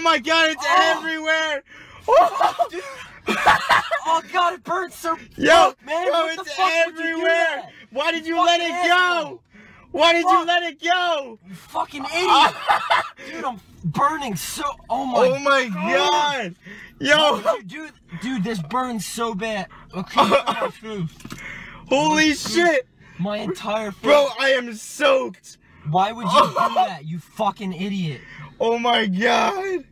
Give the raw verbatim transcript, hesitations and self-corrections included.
my god, it's oh. everywhere! Oh. Dude. Oh god, it burns so Yo, fuck, man. Bro, what it's the fuck everywhere! Why did you fuck let it asshole. go? Why did fuck. you let it go? You fucking idiot! Dude, I'm burning so. Oh my. Oh my god! god. Yo, dude, dude, dude, this burns so bad. Okay, my face. Holy shit! My entire face. Bro, I am soaked. Why would you do that, you fucking idiot? Oh my god.